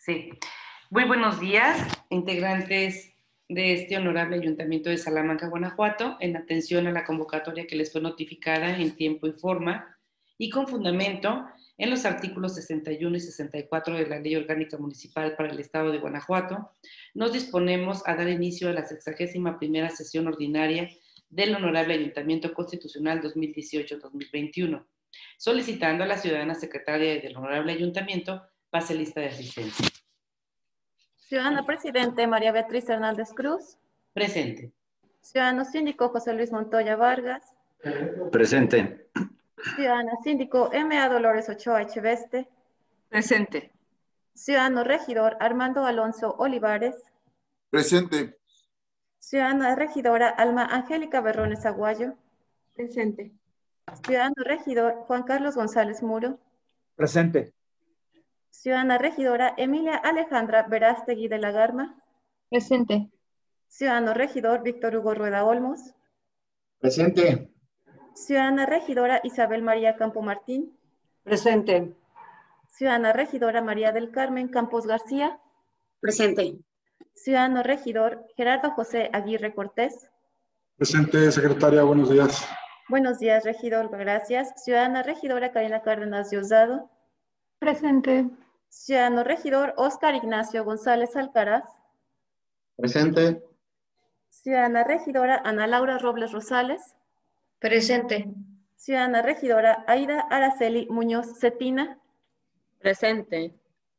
Sí. Muy buenos días, integrantes de este honorable Ayuntamiento de Salamanca, Guanajuato, en atención a la convocatoria que les fue notificada en tiempo y forma y con fundamento en los artículos 61 y 64 de la Ley Orgánica Municipal para el Estado de Guanajuato, nos disponemos a dar inicio a la 61ª sesión ordinaria del Honorable Ayuntamiento Constitucional 2018-2021, solicitando a la ciudadana secretaria del Honorable Ayuntamiento pase lista de asistencia. Ciudadana Presidente María Beatriz Hernández Cruz. Presente. Ciudadano Síndico José Luis Montoya Vargas. Presente. Ciudadana Síndico M.A. Dolores Ochoa Echeveste. Presente. Ciudadano Regidor Armando Alonso Olivares. Presente. Ciudadana Regidora Alma Angélica Berrones Aguayo. Presente. Ciudadano Regidor Juan Carlos González Muro. Presente. Ciudadana Regidora Emilia Alejandra Verástegui de la Garma. Presente. Ciudadano Regidor Víctor Hugo Rueda Olmos. Presente. Ciudadana Regidora Isabel María Campo Martín. Presente. Ciudadana Regidora María del Carmen Campos García. Presente. Ciudadano Regidor Gerardo José Aguirre Cortés. Presente, secretaria, buenos días. Buenos días, regidor, gracias. Ciudadana Regidora Karina Cárdenas Diosdado. Presente. Ciudadano Regidor Óscar Ignacio González Alcaraz. Presente. Ciudadana Regidora Ana Laura Robles Rosales. Presente. Ciudadana Regidora Aida Araceli Muñoz Cetina. Presente.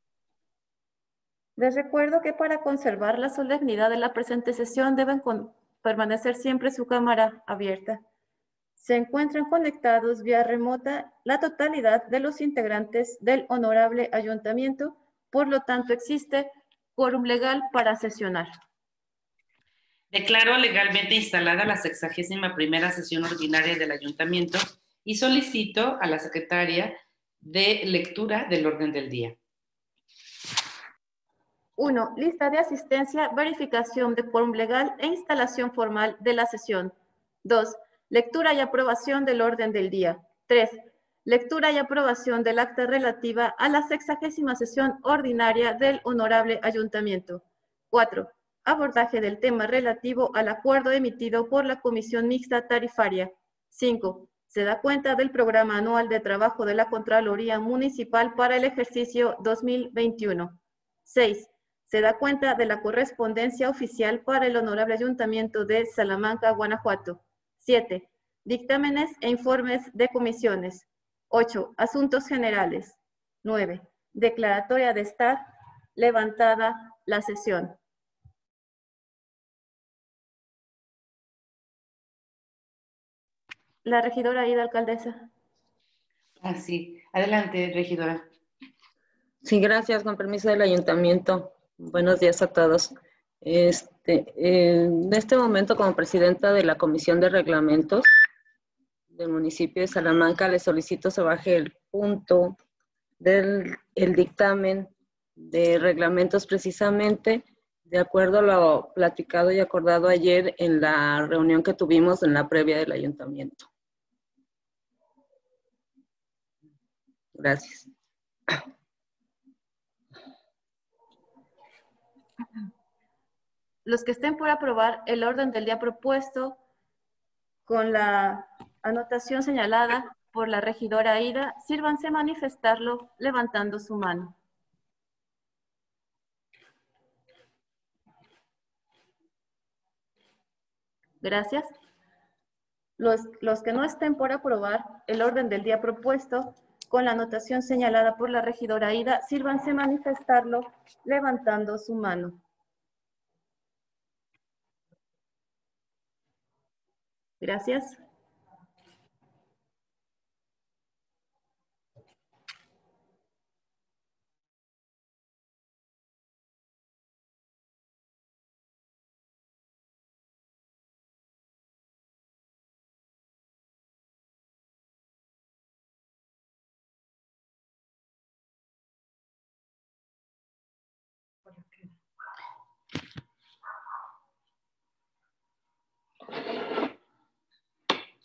Les recuerdo que para conservar la solemnidad de la presente sesión deben permanecer siempre su cámara abierta. Se encuentran conectados vía remota la totalidad de los integrantes del honorable ayuntamiento, por lo tanto existe quórum legal para sesionar. Declaro legalmente instalada la 61ª sesión ordinaria del ayuntamiento y solicito a la secretaria de lectura del orden del día. 1. Lista de asistencia, verificación de quórum legal e instalación formal de la sesión. 2. Lectura y aprobación del orden del día. 3. Lectura y aprobación del acta relativa a la 60ª sesión ordinaria del Honorable Ayuntamiento. 4. Abordaje del tema relativo al acuerdo emitido por la Comisión Mixta Tarifaria. 5. Se da cuenta del programa anual de trabajo de la Contraloría Municipal para el ejercicio 2021. 6. Se da cuenta de la correspondencia oficial para el Honorable Ayuntamiento de Salamanca, Guanajuato. 7. Dictámenes e informes de comisiones. 8. Asuntos generales. 9. Declaratoria de estar levantada la sesión. La regidora Aida, alcaldesa. Sí. Adelante, regidora. Sí, gracias. Con permiso del ayuntamiento. Buenos días a todos. En este momento, como presidenta de la Comisión de Reglamentos del municipio de Salamanca, le solicito se baje el punto del dictamen de reglamentos, precisamente de acuerdo a lo platicado y acordado ayer en la reunión que tuvimos en la previa del ayuntamiento. Gracias. Los que estén por aprobar el orden del día propuesto con la anotación señalada por la regidora Aida, sírvanse a manifestarlo levantando su mano. Gracias. Los que no estén por aprobar el orden del día propuesto con la anotación señalada por la regidora Aida, sírvanse a manifestarlo levantando su mano. Gracias.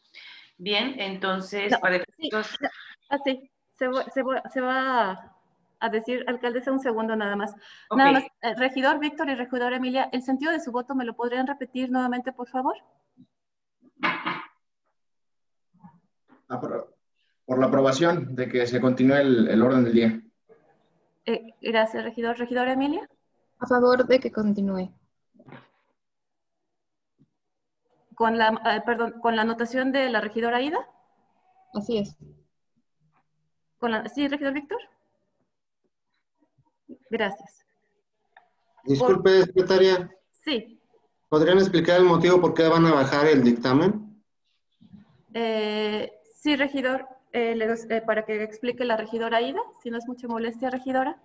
Bien, entonces, No, para sí, efectos... así, se va a decir, alcaldesa, un segundo nada más. Ok. Nada más, regidor Víctor y regidora Emilia, ¿el sentido de su voto me lo podrían repetir nuevamente, por favor? Por la aprobación de que se continúe el orden del día. Gracias, regidor. ¿Regidora Emilia? A favor de que continúe. Con la anotación de la regidora Aida. Así es. ¿Sí, regidor Víctor? Gracias. Disculpe, secretaria, Sí. ¿podrían explicar el motivo por qué van a bajar el dictamen? Sí, regidor, para que explique la regidora Aida, si no es mucha molestia, regidora.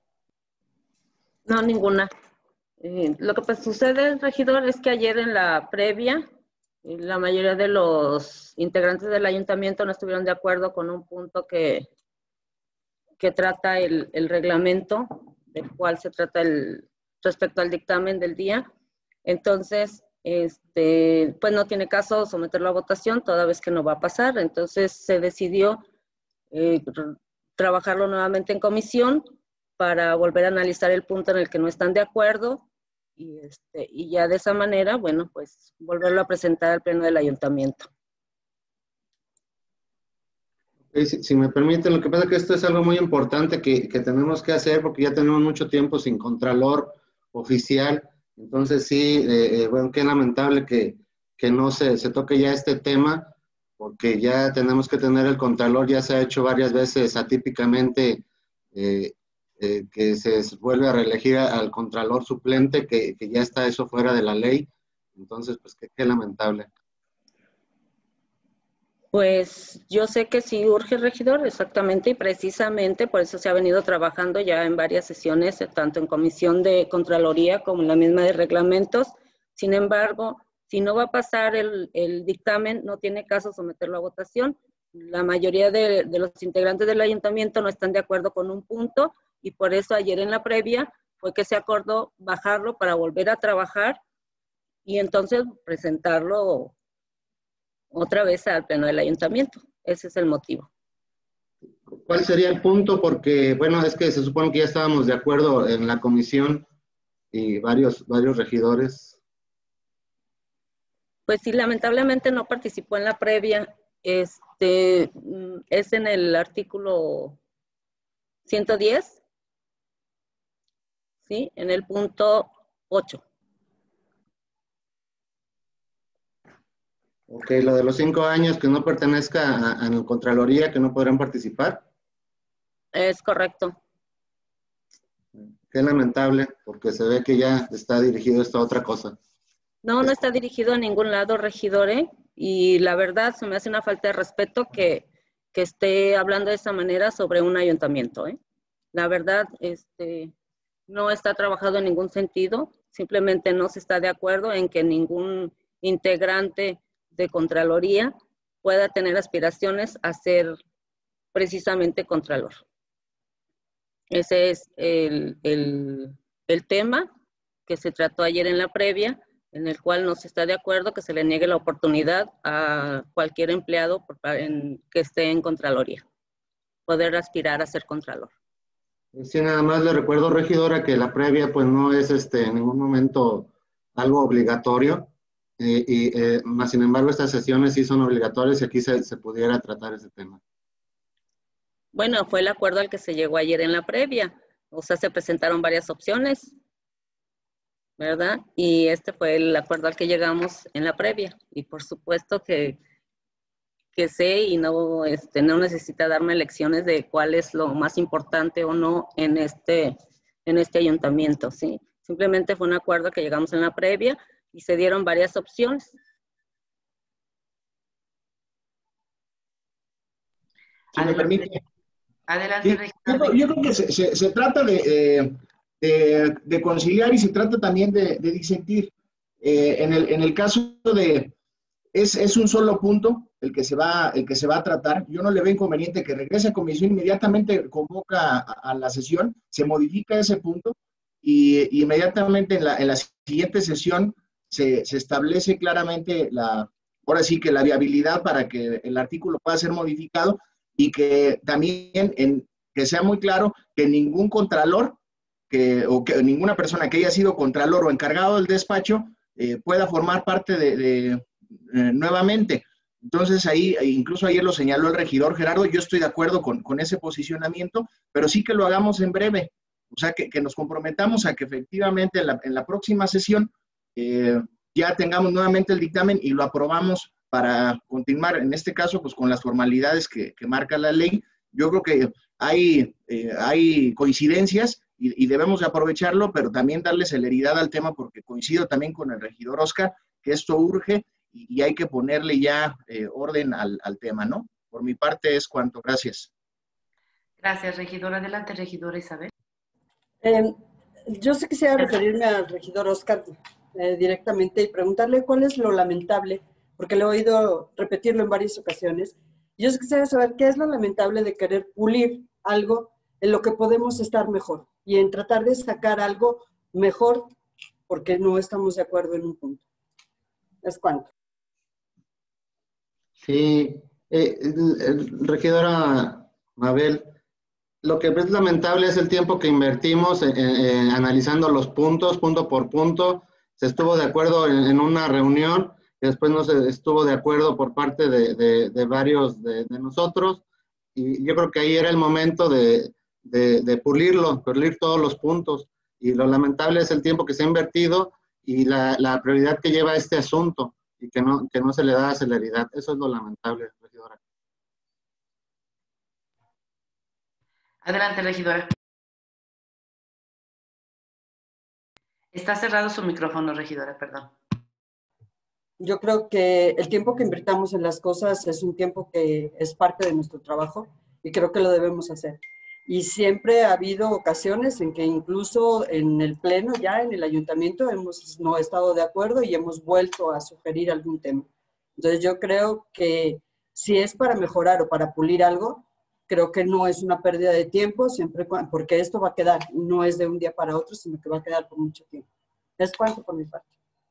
No, ninguna. Lo que sucede, regidor, es que ayer en la previa, la mayoría de los integrantes del ayuntamiento no estuvieron de acuerdo con un punto que trata el reglamento, del cual se trata respecto al dictamen del día. Entonces, pues no tiene caso someterlo a votación, toda vez que no va a pasar. Entonces se decidió trabajarlo nuevamente en comisión para volver a analizar el punto en el que no están de acuerdo y ya de esa manera, bueno, pues volverlo a presentar al pleno del ayuntamiento. Si me permiten, lo que pasa es que esto es algo muy importante que tenemos que hacer porque ya tenemos mucho tiempo sin contralor oficial. Entonces sí, bueno, qué lamentable que no se toque ya este tema, porque ya tenemos que tener el contralor. Ya se ha hecho varias veces atípicamente que se vuelve a reelegir al contralor suplente, que ya está eso fuera de la ley. Entonces, pues qué lamentable. Pues yo sé que sí urge, regidor, exactamente, y precisamente por eso se ha venido trabajando ya en varias sesiones, tanto en comisión de Contraloría como en la misma de reglamentos. Sin embargo, si no va a pasar el dictamen, no tiene caso someterlo a votación. La mayoría de los integrantes del ayuntamiento no están de acuerdo con un punto y por eso ayer en la previa fue que se acordó bajarlo para volver a trabajar y entonces presentarlo otra vez al pleno del ayuntamiento. Ese es el motivo. ¿Cuál sería el punto? Porque, bueno, es que se supone que ya estábamos de acuerdo en la comisión y varios regidores. Pues sí, lamentablemente no participó en la previa. Es en el artículo 110, ¿sí? En el punto 8. Ok, lo de los 5 años que no pertenezca a la Contraloría, que no podrán participar. Es correcto. Qué lamentable, porque se ve que ya está dirigido esto a otra cosa. No, no está dirigido a ningún lado, regidor, y la verdad se me hace una falta de respeto que esté hablando de esa manera sobre un ayuntamiento, La verdad, no está trabajado en ningún sentido, simplemente no se está de acuerdo en que ningún integrante de Contraloría pueda tener aspiraciones a ser precisamente Contralor. Ese es el tema que se trató ayer en la previa, en el cual no se está de acuerdo que se le niegue la oportunidad a cualquier empleado que esté en Contraloría, poder aspirar a ser Contralor. Sí, nada más le recuerdo, regidora, que la previa pues no es en ningún momento algo obligatorio, más sin embargo estas sesiones sí son obligatorias y aquí se pudiera tratar ese tema. Bueno, fue el acuerdo al que se llegó ayer en la previa, o sea, se presentaron varias opciones, ¿verdad? Y este fue el acuerdo al que llegamos en la previa, y por supuesto que sé y no necesita darme lecciones de cuál es lo más importante o no en este ayuntamiento, ¿sí? Simplemente fue un acuerdo que llegamos en la previa y se dieron varias opciones. Si me permite. Adelante, sí, yo creo que se trata de conciliar y se trata también de disentir. En el caso de... Es un solo punto el que se va a tratar. Yo no le veo inconveniente que regrese a comisión, inmediatamente convoca a la sesión, se modifica ese punto y inmediatamente en la siguiente sesión se establece claramente ahora sí que la viabilidad para que el artículo pueda ser modificado y que también que sea muy claro que ningún contralor o que ninguna persona que haya sido contralor o encargado del despacho pueda formar parte nuevamente. Entonces ahí, incluso ayer lo señaló el regidor Gerardo, yo estoy de acuerdo con ese posicionamiento, pero sí que lo hagamos en breve, o sea, que nos comprometamos a que efectivamente en la próxima sesión ya tengamos nuevamente el dictamen y lo aprobamos para continuar, en este caso, pues con las formalidades que marca la ley. Yo creo que hay coincidencias y debemos de aprovecharlo, pero también darle celeridad al tema, porque coincido también con el regidor Oscar, que esto urge y hay que ponerle ya orden al tema, ¿no? Por mi parte es cuanto. Gracias. Gracias, regidora. Adelante, regidora Isabel. Yo sí quisiera referirme al regidor Oscar directamente y preguntarle cuál es lo lamentable, porque le he oído repetirlo en varias ocasiones. Yo sí quisiera saber qué es lo lamentable de querer pulir algo en lo que podemos estar mejor y en tratar de sacar algo mejor porque no estamos de acuerdo en un punto. ¿Es cuánto? Sí, regidora Mabel, lo que es lamentable es el tiempo que invertimos analizando los puntos, punto por punto. Se estuvo de acuerdo en una reunión, y después no se estuvo de acuerdo por parte de varios de nosotros, y yo creo que ahí era el momento de pulir todos los puntos, y lo lamentable es el tiempo que se ha invertido y la prioridad que lleva este asunto, y que no se le da celeridad. Eso es lo lamentable, regidora. Adelante, regidora. Está cerrado su micrófono, regidora, perdón. Yo creo que el tiempo que invirtamos en las cosas es un tiempo que es parte de nuestro trabajo y creo que lo debemos hacer. Y siempre ha habido ocasiones en que incluso en el pleno, ya en el ayuntamiento, hemos no estado de acuerdo y hemos vuelto a sugerir algún tema. Entonces yo creo que si es para mejorar o para pulir algo, creo que no es una pérdida de tiempo, porque esto va a quedar, no es de un día para otro, sino que va a quedar por mucho tiempo. Es cuanto por mi parte.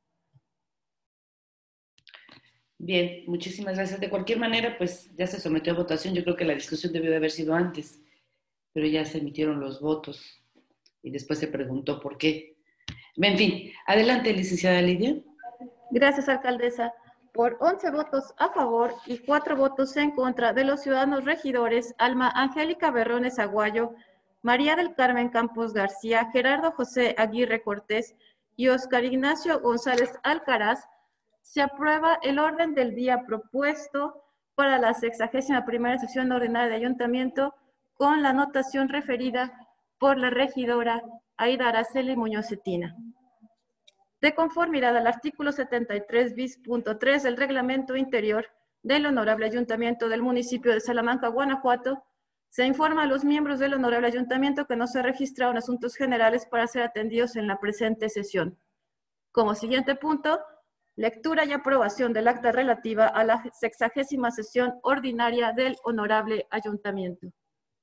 Bien, muchísimas gracias. De cualquier manera, pues ya se sometió a votación. Yo creo que la discusión debió de haber sido antes, pero ya se emitieron los votos y después se preguntó por qué. En fin, adelante, licenciada Lidia. Gracias, alcaldesa. Por 11 votos a favor y 4 votos en contra de los ciudadanos regidores Alma Angélica Berrones Aguayo, María del Carmen Campos García, Gerardo José Aguirre Cortés y Oscar Ignacio González Alcaraz, se aprueba el orden del día propuesto para la 61ª sesión ordinaria de ayuntamiento con la anotación referida por la regidora Aida Araceli Muñoz Cetina. De conformidad al artículo 73 bis.3 del reglamento interior del Honorable Ayuntamiento del municipio de Salamanca, Guanajuato, se informa a los miembros del Honorable Ayuntamiento que no se registraron asuntos generales para ser atendidos en la presente sesión. Como siguiente punto, lectura y aprobación del acta relativa a la 60ª sesión ordinaria del Honorable Ayuntamiento.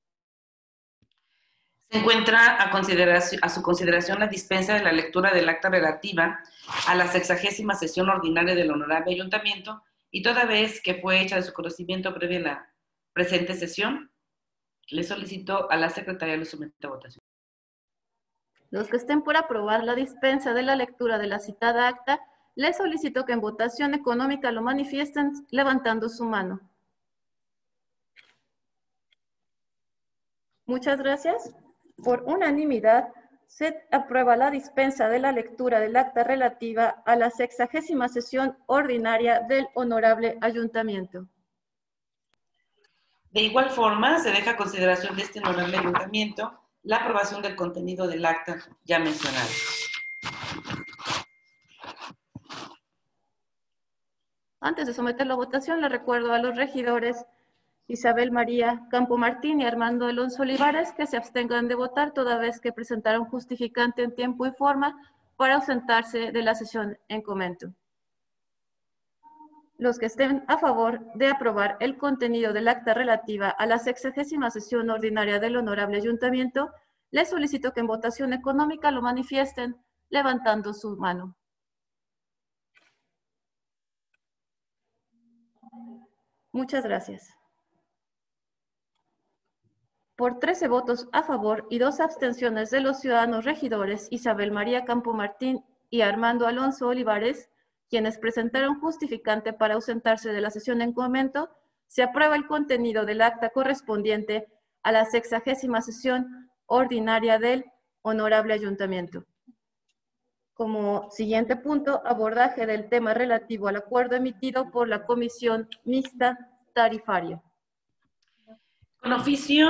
Se encuentra a su consideración la dispensa de la lectura del acta relativa a la 60ª sesión ordinaria del Honorable Ayuntamiento, y toda vez que fue hecha de su conocimiento previa a la presente sesión, le solicito a la secretaria lo someta a votación. Los que estén por aprobar la dispensa de la lectura de la citada acta, les solicito que en votación económica lo manifiesten levantando su mano. Muchas gracias. Por unanimidad, se aprueba la dispensa de la lectura del acta relativa a la 60ª sesión ordinaria del Honorable Ayuntamiento. De igual forma, se deja a consideración de este Honorable Ayuntamiento la aprobación del contenido del acta ya mencionado. Antes de someterlo a votación, le recuerdo a los regidores Isabel María Campo Martín y Armando Alonso Olivares que se abstengan de votar toda vez que presentaron justificante en tiempo y forma para ausentarse de la sesión en comento. Los que estén a favor de aprobar el contenido del acta relativa a la 60ª sesión ordinaria del Honorable Ayuntamiento, les solicito que en votación económica lo manifiesten levantando su mano. Muchas gracias. por 13 votos a favor y 2 abstenciones de los ciudadanos regidores Isabel María Campo Martín y Armando Alonso Olivares, quienes presentaron justificante para ausentarse de la sesión en comento, se aprueba el contenido del acta correspondiente a la 60ª sesión ordinaria del Honorable Ayuntamiento. Como siguiente punto, abordaje del tema relativo al acuerdo emitido por la Comisión Mixta Tarifaria. Con oficio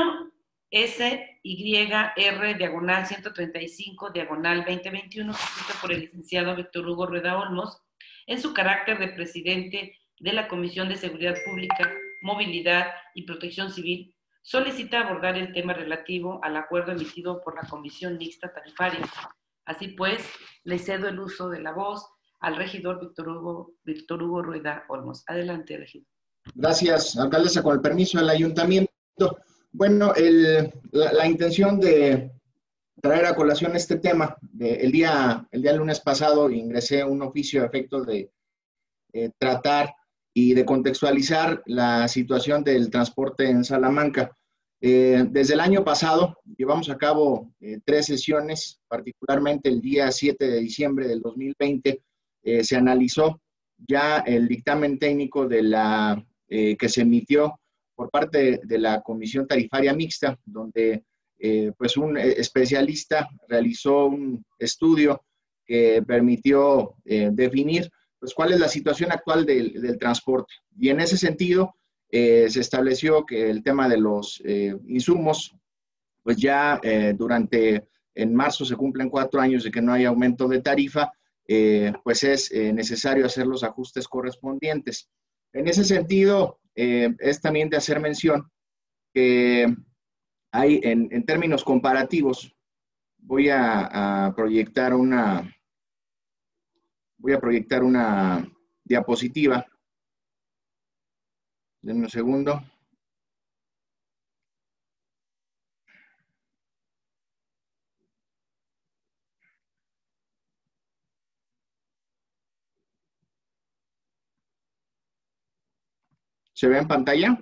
SYR/135/2021, suscrito por el licenciado Víctor Hugo Rueda Olmos, en su carácter de presidente de la Comisión de Seguridad Pública, Movilidad y Protección Civil, solicita abordar el tema relativo al acuerdo emitido por la Comisión Mixta Tarifaria. Así pues, le cedo el uso de la voz al regidor Víctor Hugo Rueda Olmos. Adelante, regidor. Gracias, alcaldesa. Con el permiso del ayuntamiento. Bueno, la intención de traer a colación este tema, el día lunes pasado ingresé un oficio a efecto de tratar y de contextualizar la situación del transporte en Salamanca. Desde el año pasado llevamos a cabo 3 sesiones, particularmente el día 7 de diciembre del 2020 se analizó ya el dictamen técnico de que se emitió por parte de la Comisión Tarifaria Mixta, donde pues un especialista realizó un estudio que permitió definir pues cuál es la situación actual del transporte. Y en ese sentido se estableció que el tema de los insumos, pues ya en marzo se cumplen 4 años de que no hay aumento de tarifa, pues es necesario hacer los ajustes correspondientes. En ese sentido, es también de hacer mención que hay, en términos comparativos, voy a proyectar una diapositiva. Denme un segundo. ¿Se ve en pantalla?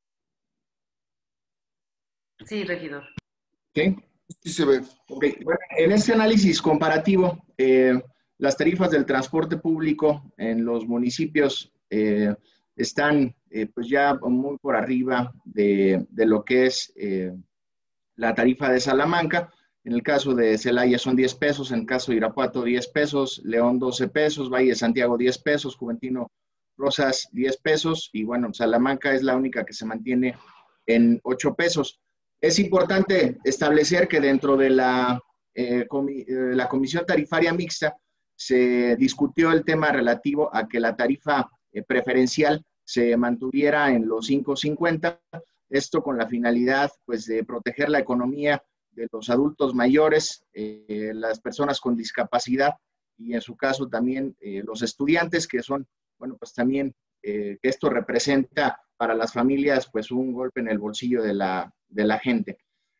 Sí, regidor. ¿Sí? Sí se ve. Okay. Bueno, en este análisis comparativo, las tarifas del transporte público en los municipios están pues ya muy por arriba de lo que es la tarifa de Salamanca. En el caso de Celaya son 10 pesos, en el caso de Irapuato 10 pesos, León 12 pesos, Valle de Santiago 10 pesos, Juventino Rosas 10 pesos y bueno, Salamanca es la única que se mantiene en 8 pesos. Es importante establecer que dentro de la Comisión Tarifaria Mixta se discutió el tema relativo a que la tarifa preferencial se mantuviera en los 5.50, esto con la finalidad pues, de proteger la economía de los adultos mayores, las personas con discapacidad y en su caso también los estudiantes, que son, bueno, pues también que esto representa para las familias pues un golpe en el bolsillo de la gente.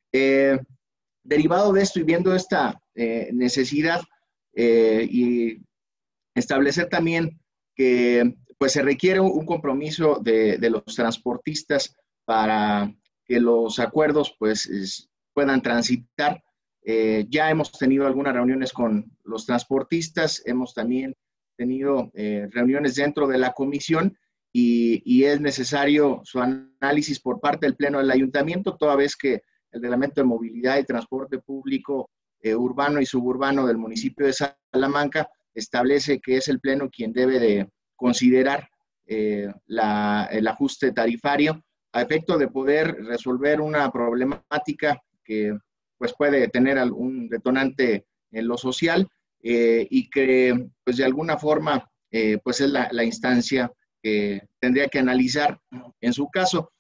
Derivado de esto y viendo esta necesidad y establecer también que pues se requiere un compromiso de los transportistas para que los acuerdos pues puedan transitar. Ya hemos tenido algunas reuniones con los transportistas, hemos también tenido reuniones dentro de la comisión y es necesario su análisis por parte del Pleno del Ayuntamiento, toda vez que el Reglamento de Movilidad y Transporte Público Urbano y Suburbano del municipio de Salamanca establece que es el Pleno quien debe de considerar el ajuste tarifario a efecto de poder resolver una problemática que pues, puede tener algún detonante en lo social y que pues, de alguna forma pues, es la instancia que tendría que analizar en su caso.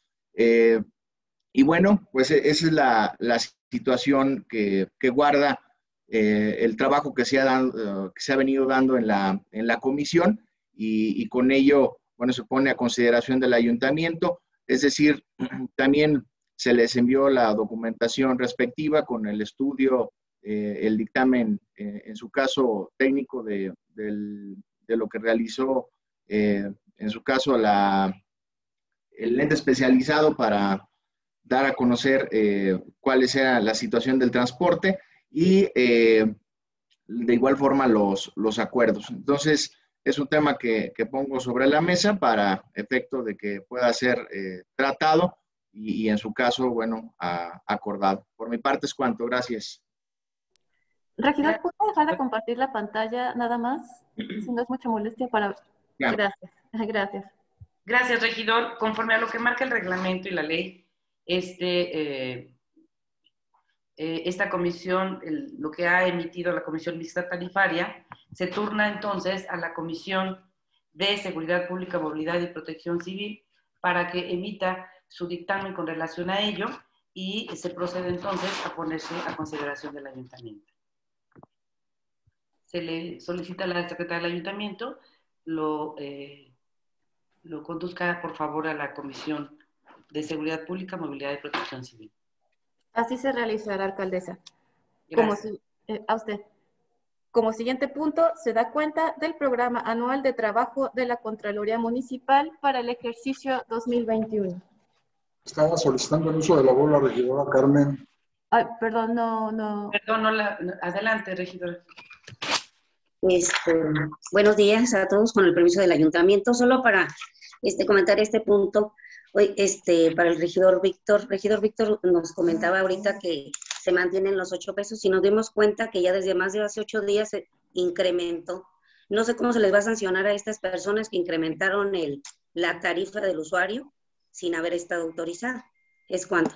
Y bueno, pues esa es la situación que guarda el trabajo que se ha venido dando en la comisión y con ello, bueno, se pone a consideración del ayuntamiento, es decir, también se les envió la documentación respectiva con el estudio, el dictamen, en su caso técnico de lo que realizó, en su caso, el ente especializado para dar a conocer cuál era la situación del transporte y de igual forma los acuerdos. Entonces, es un tema que pongo sobre la mesa para efecto de que pueda ser tratado y en su caso, bueno, acordado. Por mi parte es cuanto. Gracias. Regidor, ¿puedo dejar de compartir la pantalla nada más? Si no es mucha molestia para... Claro. Gracias, gracias. Gracias, regidor. Conforme a lo que marca el reglamento y la ley, esta comisión, lo que ha emitido la Comisión Mixta Tarifaria, se turna entonces a la Comisión de Seguridad Pública, Movilidad y Protección Civil para que emita su dictamen con relación a ello y se procede entonces a ponerse a consideración del ayuntamiento. Se le solicita a la secretaria del ayuntamiento lo conduzca, por favor, a la Comisión de Seguridad Pública, Movilidad y Protección Civil. Así se realizará, alcaldesa. Gracias. A usted. Como siguiente punto, se da cuenta del programa anual de trabajo de la Contraloría Municipal para el ejercicio 2021. Estaba solicitando el uso de la voz la regidora Carmen. Ay, perdón, no. Perdón, adelante, regidora. Buenos días a todos, con el permiso del ayuntamiento. Solo para comentar este punto, hoy, para el regidor Víctor. Regidor Víctor nos comentaba ahorita que se mantienen los 8 pesos y nos dimos cuenta que ya desde más de hace 8 días se incrementó. No sé cómo se les va a sancionar a estas personas que incrementaron la tarifa del usuario sin haber estado autorizada. ¿Es cuánto?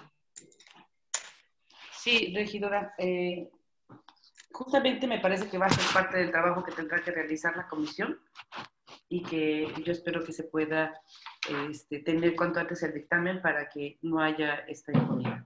Sí, regidora. Justamente me parece que va a ser parte del trabajo que tendrá que realizar la comisión y que yo espero que se pueda tener cuanto antes el dictamen para que no haya esta impunidad.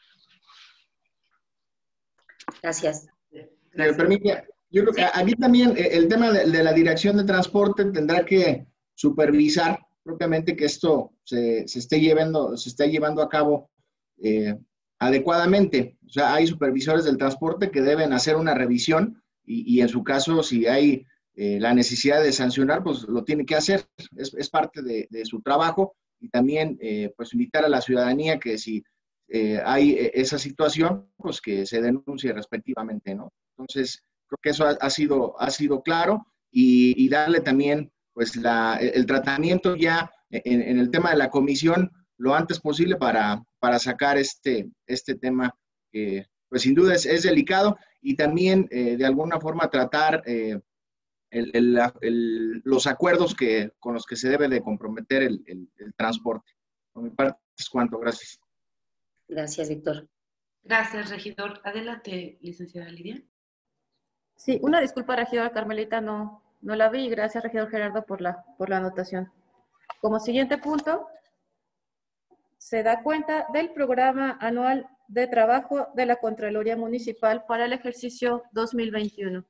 Gracias. Me permite, yo creo que aquí también el tema de la dirección de transporte tendrá que supervisar propiamente que esto se esté llevando a cabo adecuadamente. O sea, hay supervisores del transporte que deben hacer una revisión y en su caso, si hay la necesidad de sancionar, pues lo tiene que hacer. Es parte de su trabajo y también pues invitar a la ciudadanía que si hay esa situación, pues que se denuncie respectivamente, ¿no? Entonces, creo que eso ha sido claro y darle también pues el tratamiento ya en el tema de la comisión lo antes posible para sacar este tema que pues sin duda es delicado y también de alguna forma tratar los acuerdos con los que se debe de comprometer el transporte. Por mi parte es cuanto. Gracias. Gracias, Víctor. Gracias, regidor. Adelante, licenciada Lidia. Sí, una disculpa, regidora Carmelita, no la vi. Gracias, regidor Gerardo, por la anotación. Como siguiente punto, se da cuenta del programa anual de trabajo de la Contraloría Municipal para el ejercicio 2021.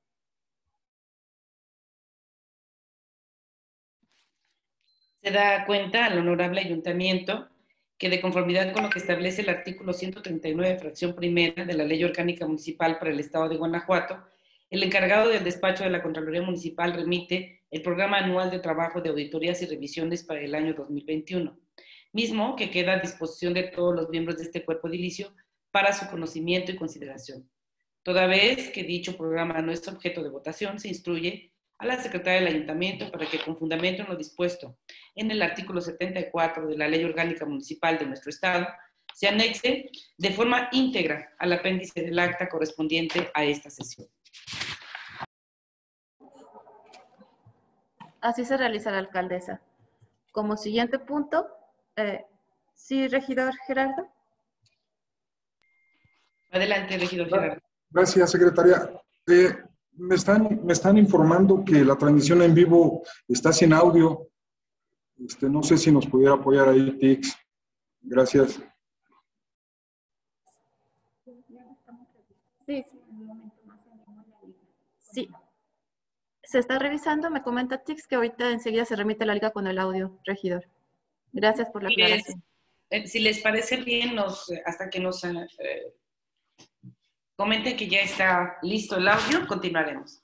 Se da cuenta al honorable ayuntamiento que de conformidad con lo que establece el artículo 139, fracción primera de la Ley Orgánica Municipal para el Estado de Guanajuato, el encargado del despacho de la Contraloría Municipal remite el programa anual de trabajo de auditorías y revisiones para el año 2021, mismo que queda a disposición de todos los miembros de este cuerpo edilicio para su conocimiento y consideración. Toda vez que dicho programa no es objeto de votación, se instruye a la secretaria del ayuntamiento para que, con fundamento en lo dispuesto en el artículo 74 de la Ley Orgánica Municipal de nuestro Estado, se anexe de forma íntegra al apéndice del acta correspondiente a esta sesión. Así se realiza la alcaldesa. Como siguiente punto, sí, regidor Gerardo. Adelante, regidor Gerardo. Gracias, secretaria. Me están informando que la transmisión en vivo está sin audio. No sé si nos pudiera apoyar ahí, Tix. Gracias. Sí. Se está revisando, me comenta Tix que ahorita enseguida se remite la liga con el audio, regidor. Gracias por la aclaración. Si les parece bien, hasta que nos comenten que ya está listo el audio, continuaremos.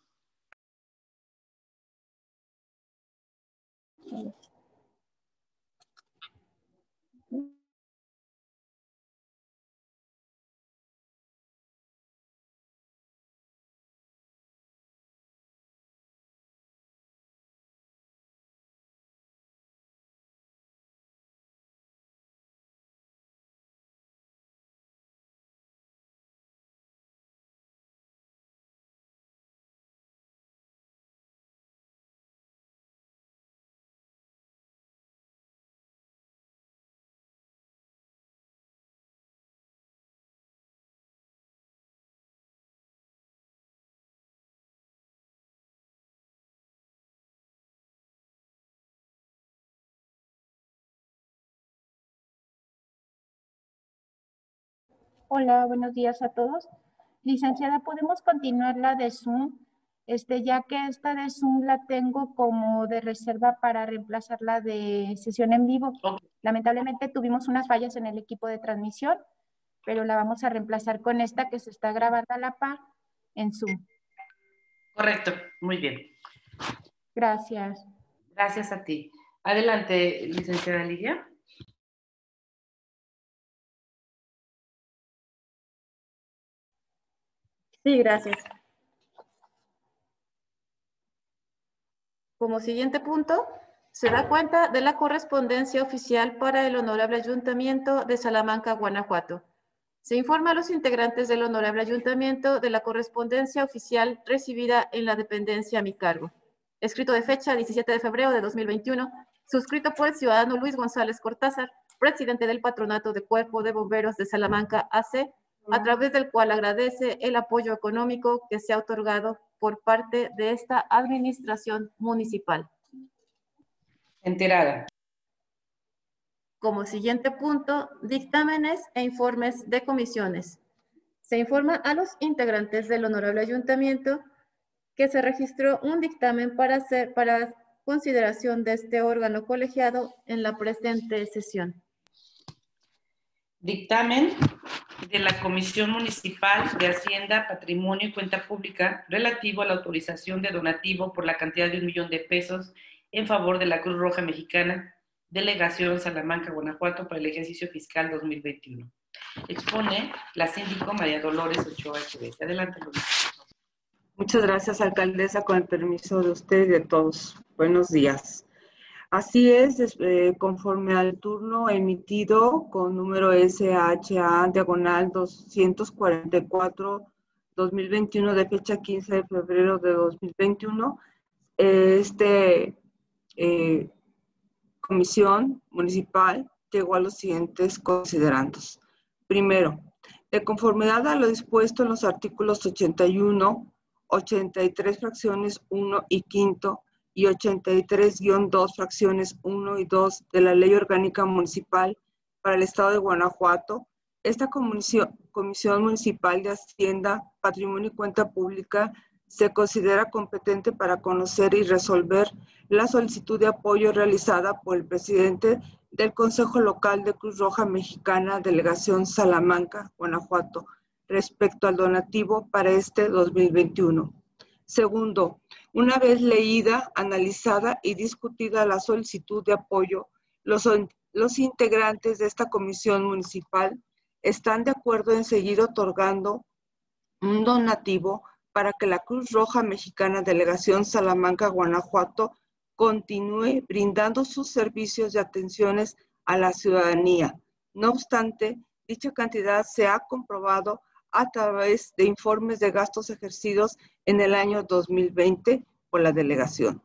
Hola, buenos días a todos. Licenciada, ¿podemos continuar la de Zoom? Ya que esta de Zoom la tengo como de reserva para reemplazar la de sesión en vivo. Lamentablemente tuvimos unas fallas en el equipo de transmisión, pero la vamos a reemplazar con esta que se está grabando a la par en Zoom. Correcto, muy bien. Gracias. Gracias a ti. Adelante, licenciada Lidia. Sí, gracias. Como siguiente punto, se da cuenta de la correspondencia oficial para el Honorable Ayuntamiento de Salamanca, Guanajuato. Se informa a los integrantes del Honorable Ayuntamiento de la correspondencia oficial recibida en la dependencia a mi cargo. Escrito de fecha 17 de febrero de 2021, suscrito por el ciudadano Luis González Cortázar, presidente del Patronato de Cuerpo de Bomberos de Salamanca AC, a través del cual agradece el apoyo económico que se ha otorgado por parte de esta administración municipal. Enterada. Como siguiente punto, dictámenes e informes de comisiones. Se informa a los integrantes del Honorable Ayuntamiento que se registró un dictamen para consideración de este órgano colegiado en la presente sesión. Dictamen de la Comisión Municipal de Hacienda, Patrimonio y Cuenta Pública relativo a la autorización de donativo por la cantidad de 1 millón de pesos en favor de la Cruz Roja Mexicana, Delegación Salamanca, Guanajuato, para el ejercicio fiscal 2021. Expone la síndico María Dolores Ochoa Echeverría. Adelante, Lourdes. Muchas gracias, alcaldesa, con el permiso de usted y de todos. Buenos días. Así es, conforme al turno emitido con número SHA-244-2021 de fecha 15 de febrero de 2021, comisión municipal llegó a los siguientes considerandos. Primero, de conformidad a lo dispuesto en los artículos 81, 83 fracciones 1 y quinto y 83-2 fracciones 1 y 2 de la Ley Orgánica Municipal para el Estado de Guanajuato, esta Comisión Municipal de Hacienda, Patrimonio y Cuenta Pública se considera competente para conocer y resolver la solicitud de apoyo realizada por el presidente del Consejo Local de Cruz Roja Mexicana, Delegación Salamanca, Guanajuato, respecto al donativo para este 2021. Segundo, una vez leída, analizada y discutida la solicitud de apoyo, los integrantes de esta comisión municipal están de acuerdo en seguir otorgando un donativo para que la Cruz Roja Mexicana Delegación Salamanca, Guanajuato, continúe brindando sus servicios y atenciones a la ciudadanía. No obstante, dicha cantidad se ha comprobado a través de informes de gastos ejercidos en el año 2020 por la delegación,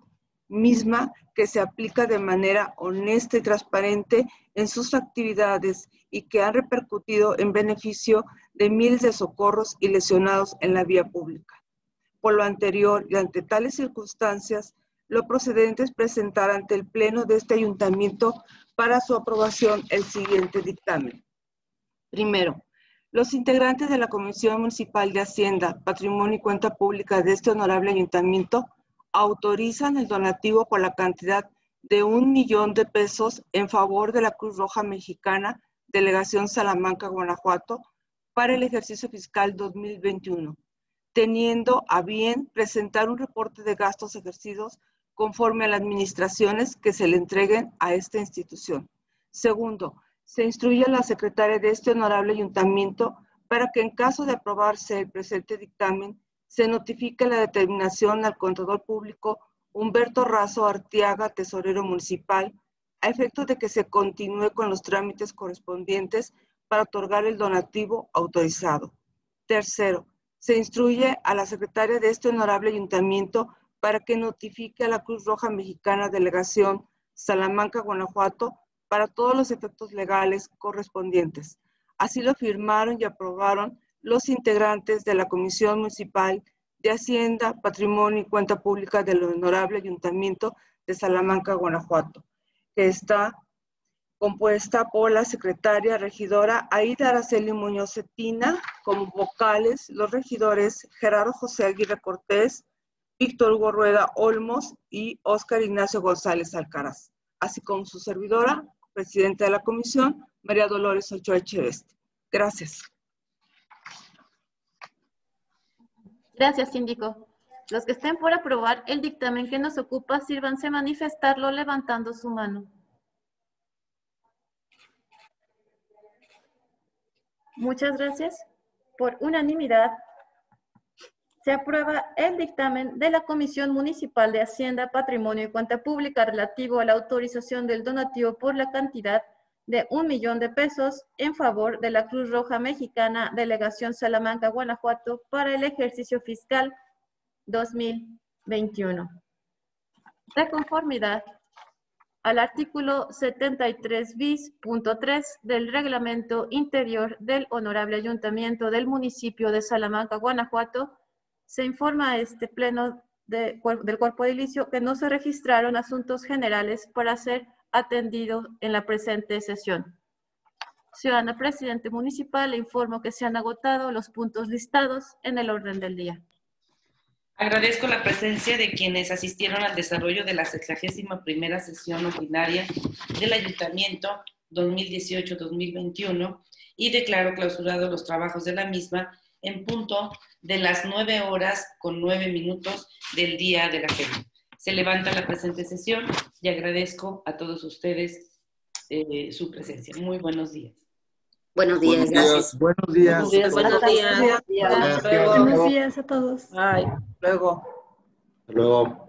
misma que se aplica de manera honesta y transparente en sus actividades y que han repercutido en beneficio de miles de socorros y lesionados en la vía pública. Por lo anterior y ante tales circunstancias, lo procedente es presentar ante el Pleno de este ayuntamiento para su aprobación el siguiente dictamen. Primero, los integrantes de la Comisión Municipal de Hacienda, Patrimonio y Cuenta Pública de este honorable ayuntamiento autorizan el donativo por la cantidad de 1 millón de pesos en favor de la Cruz Roja Mexicana, Delegación Salamanca, Guanajuato, para el ejercicio fiscal 2021, teniendo a bien presentar un reporte de gastos ejercidos conforme a las administraciones que se le entreguen a esta institución. Segundo, se instruye a la secretaria de este honorable ayuntamiento para que en caso de aprobarse el presente dictamen, se notifique la determinación al contador público Humberto Razo Arteaga, tesorero municipal, a efecto de que se continúe con los trámites correspondientes para otorgar el donativo autorizado. Tercero, se instruye a la secretaria de este honorable ayuntamiento para que notifique a la Cruz Roja Mexicana Delegación Salamanca, Guanajuato, para todos los efectos legales correspondientes. Así lo firmaron y aprobaron los integrantes de la Comisión Municipal de Hacienda, Patrimonio y Cuenta Pública del Honorable Ayuntamiento de Salamanca, Guanajuato, que está compuesta por la secretaria regidora Aida Araceli Muñoz Cetina, como vocales los regidores Gerardo José Aguirre Cortés, Víctor Hugo Rueda Olmos y Óscar Ignacio González Alcaraz, así como su servidora, presidenta de la comisión, María Dolores Ochoa Echeveste. Gracias. Gracias, síndico. Los que estén por aprobar el dictamen que nos ocupa, sírvanse a manifestarlo levantando su mano. Muchas gracias. Por unanimidad, se aprueba el dictamen de la Comisión Municipal de Hacienda, Patrimonio y Cuenta Pública relativo a la autorización del donativo por la cantidad de 1 millón de pesos en favor de la Cruz Roja Mexicana, Delegación Salamanca, Guanajuato, para el ejercicio fiscal 2021. De conformidad al artículo 73 bis, punto 3 del Reglamento Interior del Honorable Ayuntamiento del Municipio de Salamanca, Guanajuato, se informa a este pleno del Cuerpo Edilicio que no se registraron asuntos generales para ser atendido en la presente sesión. Ciudadana Presidente Municipal, le informo que se han agotado los puntos listados en el orden del día. Agradezco la presencia de quienes asistieron al desarrollo de la 61ª sesión ordinaria del Ayuntamiento 2018-2021 y declaro clausurados los trabajos de la misma en punto de las 9:09 del día de la feria. Se levanta la presente sesión y agradezco a todos ustedes su presencia. Muy buenos días. Buenos días, gracias. Buenos días. Buenos días. Buenos días. Hasta luego. Buenos días a todos. Bye. Luego. Hasta luego.